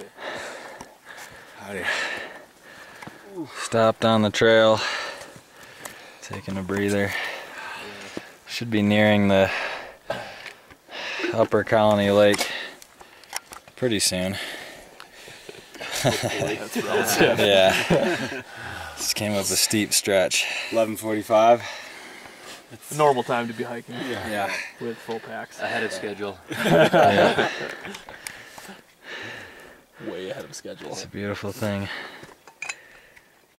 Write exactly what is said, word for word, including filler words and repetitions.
Howdy. Stopped on the trail, taking a breather. Should be nearing the Upper Colony Lake pretty soon. Yeah. Just came up a steep stretch. eleven forty-five. It's a normal time to be hiking. Yeah. yeah. With full packs. Ahead of schedule. Yeah. Way ahead of schedule. It's a beautiful thing.